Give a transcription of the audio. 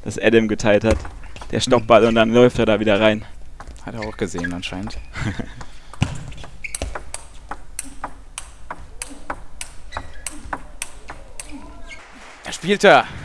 das Adam geteilt hat. Der Stoppball und dann läuft er da wieder rein. Hat er auch gesehen anscheinend. Er spielt er.